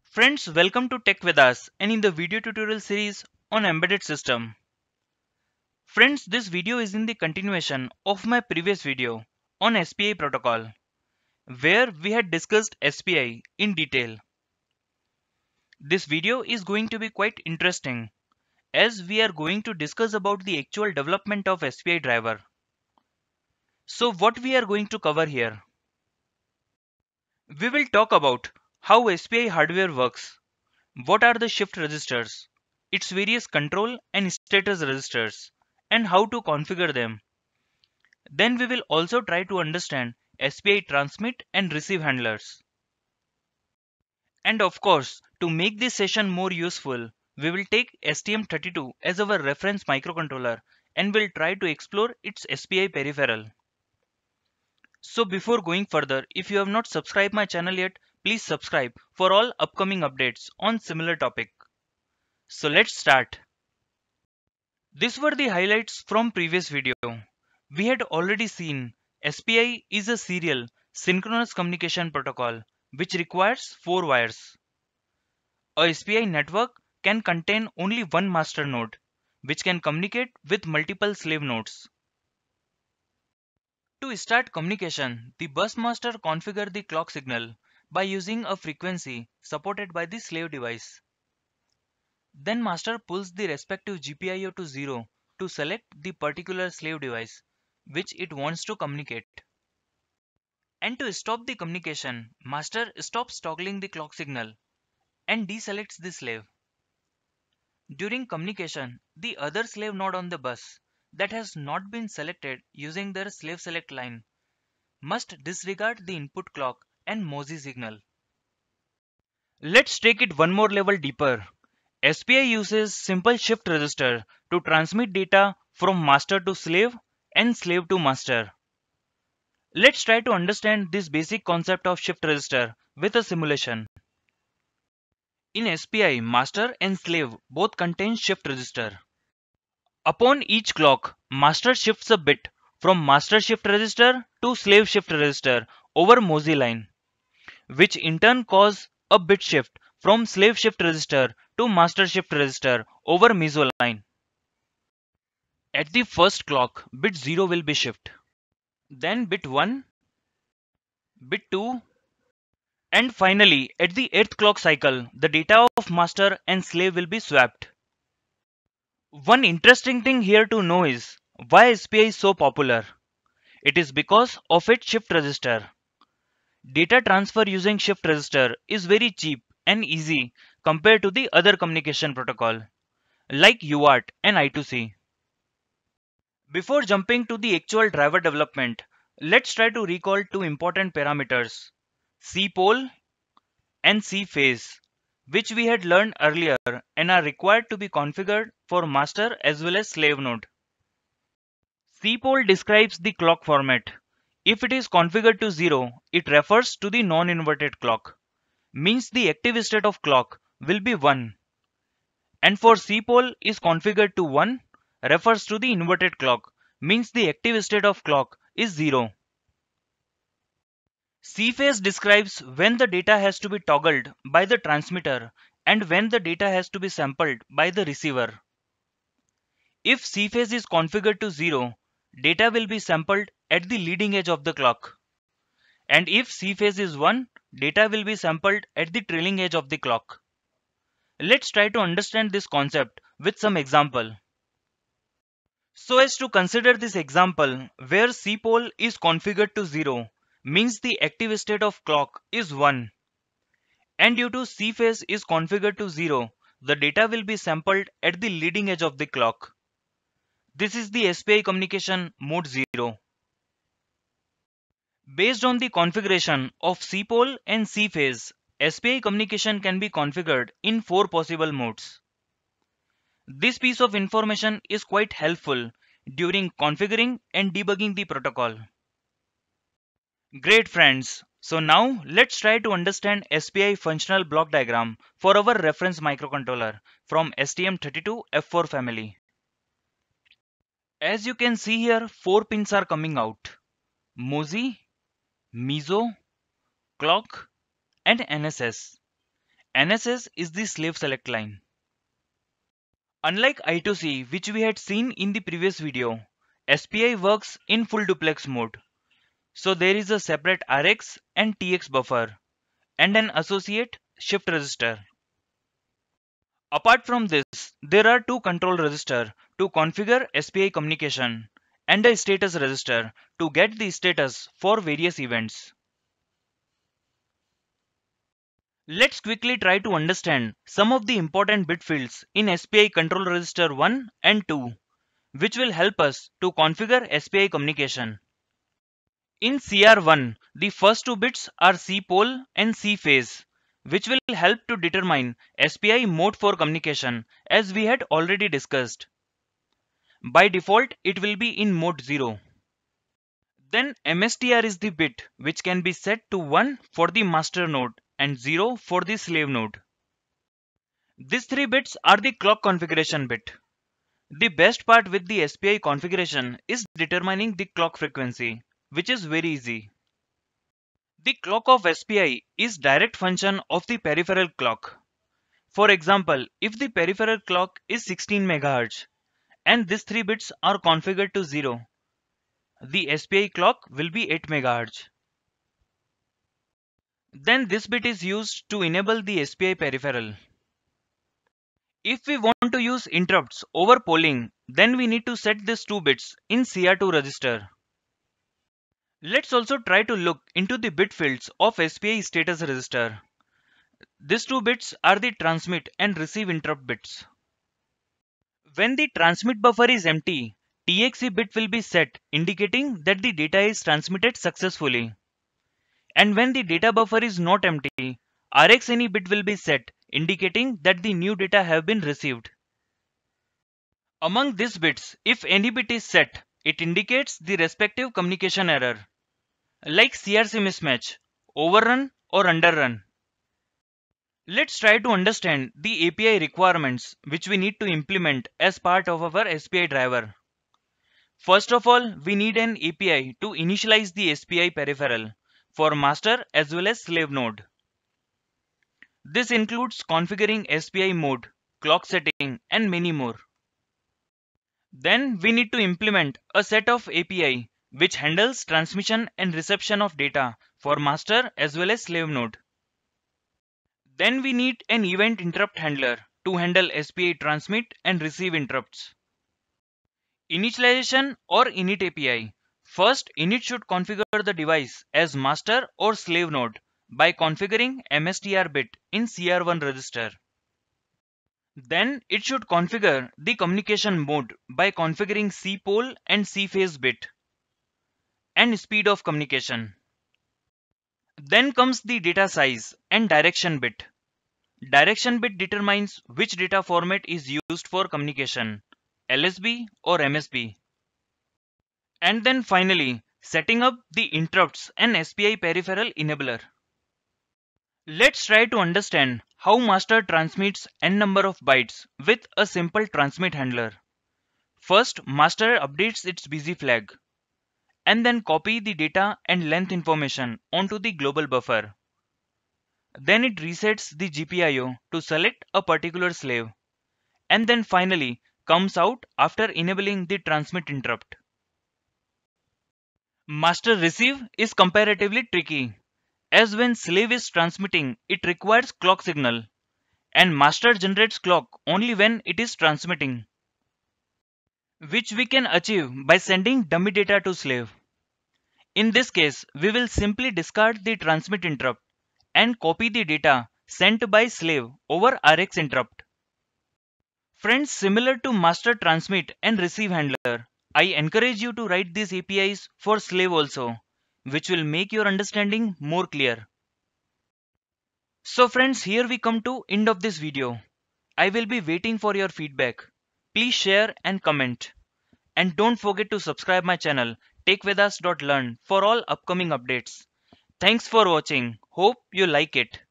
Friends, welcome to Tech with Us and in the video tutorial series on embedded system. Friends, this video is in the continuation of my previous video on SPI protocol, where we had discussed SPI in detail. This video is going to be quite interesting as we are going to discuss about the actual development of SPI driver. So what we are going to cover here? We will talk about how SPI hardware works. What are the shift registers, its various control and status registers, and how to configure them. Then we will also try to understand SPI transmit and receive handlers. And of course, to make this session more useful, we will take STM32 as our reference microcontroller and will try to explore its SPI peripheral. So before going further, if you have not subscribed my channel yet, please subscribe for all upcoming updates on similar topic. So let's start. These were the highlights from previous video. We had already seen SPI is a serial synchronous communication protocol which requires 4 wires. A SPI network can contain only one master node which can communicate with multiple slave nodes. To start communication, the bus master configures the clock signal by using a frequency supported by the slave device. Then master pulls the respective GPIO to 0 to select the particular slave device which it wants to communicate. And to stop the communication, master stops toggling the clock signal and deselects the slave. During communication, the other slave node on the bus that has not been selected using their slave select line must disregard the input clock and MOSI signal. Let's take it one more level deeper. SPI uses simple shift register to transmit data from master to slave and slave to master. Let's try to understand this basic concept of shift register with a simulation. In SPI, master and slave both contain shift register. Upon each clock, master shifts a bit from master shift register to slave shift register over MOSI line, which in turn cause a bit shift from slave shift register to master shift register over MISO line. At the first clock, bit 0 will be shift, then bit 1, bit 2, and finally at the 8th clock cycle, the data of master and slave will be swapped. One interesting thing here to know is why SPI is so popular. It is because of its shift register. Data transfer using shift register is very cheap and easy compared to the other communication protocol like UART and I2C. Before jumping to the actual driver development, let's try to recall two important parameters, C pole and C phase, which we had learned earlier and are required to be configured for master as well as slave node. C pole describes the clock format. If it is configured to 0, it refers to the non-inverted clock, means the active state of clock will be 1. And for C pole is configured to 1, refers to the inverted clock, means the active state of clock is 0. C phase describes when the data has to be toggled by the transmitter and when the data has to be sampled by the receiver. If C phase is configured to 0, data will be sampled at the leading edge of the clock. And if C phase is 1, data will be sampled at the trailing edge of the clock. Let's try to understand this concept with some example. So as to consider this example where C pole is configured to 0 means the active state of clock is 1. And due to C phase is configured to 0, the data will be sampled at the leading edge of the clock. This is the SPI communication mode 0. Based on the configuration of C pole and C phase, SPI communication can be configured in 4 possible modes. This piece of information is quite helpful during configuring and debugging the protocol. Great friends, so now let's try to understand SPI functional block diagram for our reference microcontroller from STM32F4 family. As you can see here, 4 pins are coming out: MOSI, MISO, clock and NSS. NSS is the slave select line. Unlike I2C, which we had seen in the previous video, SPI works in full duplex mode. So there is a separate RX and TX buffer and an associate shift register. Apart from this, there are two control registers to configure SPI communication and a status register to get the status for various events. Let's quickly try to understand some of the important bit fields in SPI control register 1 and 2, which will help us to configure SPI communication. In CR1, the first two bits are C pole and C phase, which will help to determine SPI mode for communication, as we had already discussed. By default, it will be in mode 0. Then MSTR is the bit which can be set to 1 for the master node and 0 for the slave node. These three bits are the clock configuration bit. The best part with the SPI configuration is determining the clock frequency, which is very easy. The clock of SPI is direct function of the peripheral clock. For example, if the peripheral clock is 16 MHz and these three bits are configured to 0, the SPI clock will be 8 MHz. Then this bit is used to enable the SPI peripheral. If we want to use interrupts over polling, then we need to set these two bits in CR2 register. Let's also try to look into the bit fields of SPI status register. These two bits are the transmit and receive interrupt bits. When the transmit buffer is empty, TXE bit will be set, indicating that the data is transmitted successfully. And when the data buffer is not empty, RxNE bit will be set, indicating that the new data have been received. Among these bits, if any bit is set, it indicates the respective communication error, like CRC mismatch, overrun or underrun. Let's try to understand the API requirements which we need to implement as part of our SPI driver. First of all, we need an API to initialize the SPI peripheral for master as well as slave node. This includes configuring SPI mode, clock setting, and many more. Then we need to implement a set of API which handles transmission and reception of data for master as well as slave node. Then we need an event interrupt handler to handle SPI transmit and receive interrupts. Initialization or init API. First, init should configure the device as master or slave node by configuring MSTR bit in CR1 register. Then it should configure the communication mode by configuring C pole and C phase bit and speed of communication. Then comes the data size and direction bit. Direction bit determines which data format is used for communication, LSB or MSB. And then finally, setting up the interrupts and SPI peripheral enabler. Let's try to understand how master transmits n number of bytes with a simple transmit handler. First, master updates its busy flag and then copy the data and length information onto the global buffer. Then it resets the GPIO to select a particular slave and then finally comes out after enabling the transmit interrupt. Master receive is comparatively tricky, as when slave is transmitting it requires clock signal and master generates clock only when it is transmitting, which we can achieve by sending dummy data to slave. In this case, we will simply discard the transmit interrupt and copy the data sent by slave over Rx interrupt. Friends, similar to master transmit and receive handler, I encourage you to write these APIs for slave also, which will make your understanding more clear. So friends, here we come to end of this video. I will be waiting for your feedback. Please share and comment. And don't forget to subscribe my channel techvedas.learn for all upcoming updates. Thanks for watching. Hope you like it.